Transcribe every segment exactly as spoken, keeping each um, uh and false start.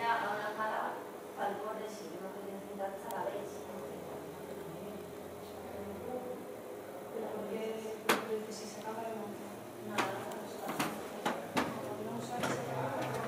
ha una cara al borde, si uno quiere sentarse a la vez. Pero porque si se acaba de montar. Nada, no está. No sabes si se acaba de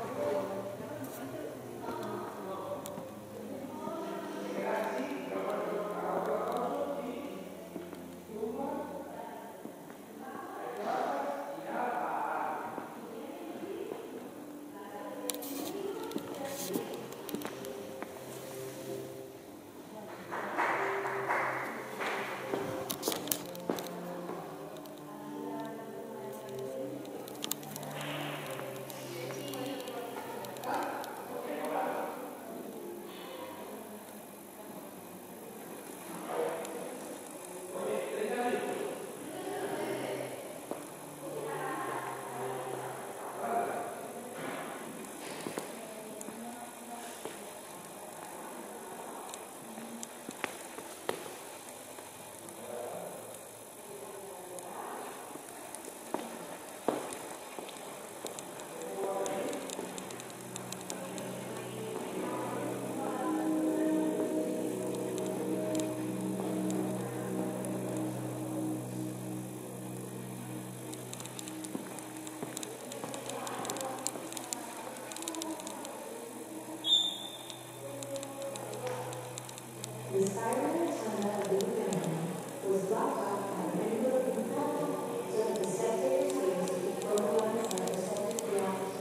The spiral tunnel of the Guggenheim was blocked off by an envelope in purple so that the spectators' gaze could be polarized by perceptive reality.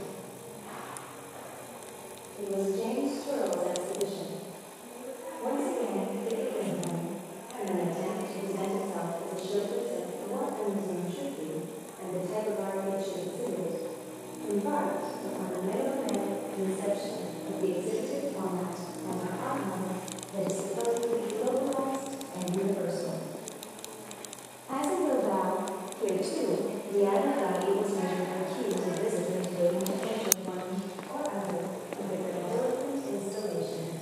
It was James Turrell's exhibition. Once again, the Guggenheim, in an attempt to present itself as a showcase of what a museum should be and the type of art it should exhibit, embarked upon a megalomaniac conception of the exhibited format as an art model that is supposedly globalized and universal. As in Bilbao, here too, the added value was measured by cues of visitors waiting to enter one or other of the grandiloquent installations.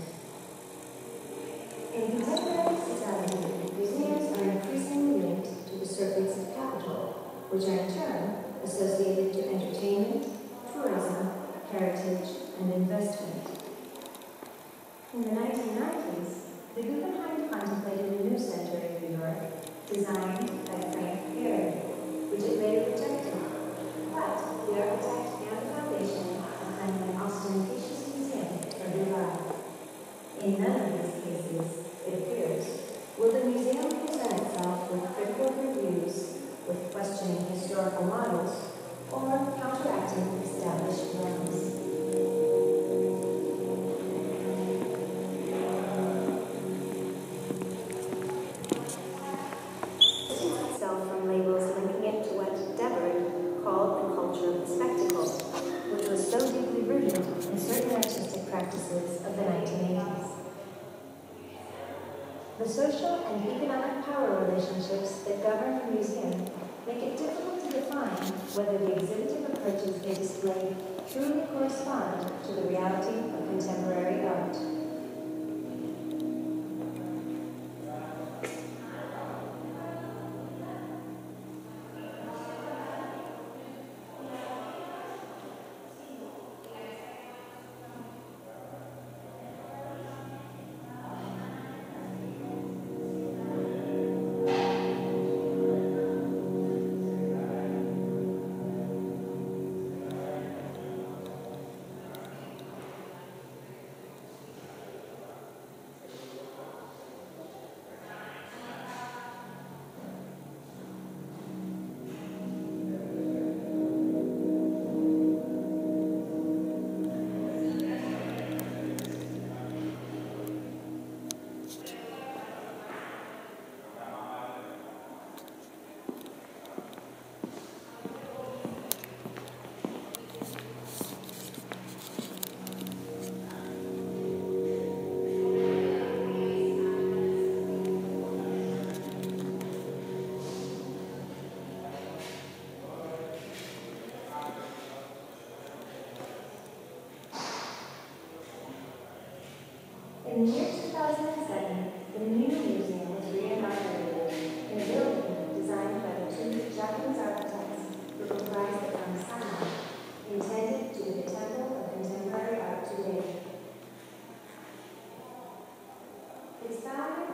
In contemporary society, museums are increasingly linked to the circuits of capital, which are in turn associated to entertainment, tourism, heritage, and investment. In the nineteen nineties, the Guggenheim contemplated a new center in New York, designed by Frank Gehry, which it later rejected. But the architect and the foundation are planning an ostentatious museum for Bilbao. In none of these cases, it appears, will the museum concern itself with critical reviews, with questioning historical models, or counteracting established norms. From labels linking it to what Debbard called the culture of the spectacle, which was so deeply rooted in certain artistic practices of the nineteen eighties. The social and economic power relationships that govern the museum make it difficult to define whether the exhibitive approaches they display truly correspond to the reality of contemporary art. In the year two thousand seven, the new museum was re-inaugurated in a building designed by the two Japanese architects who comprised the Kansai, intended to be the temple of contemporary art today. Its value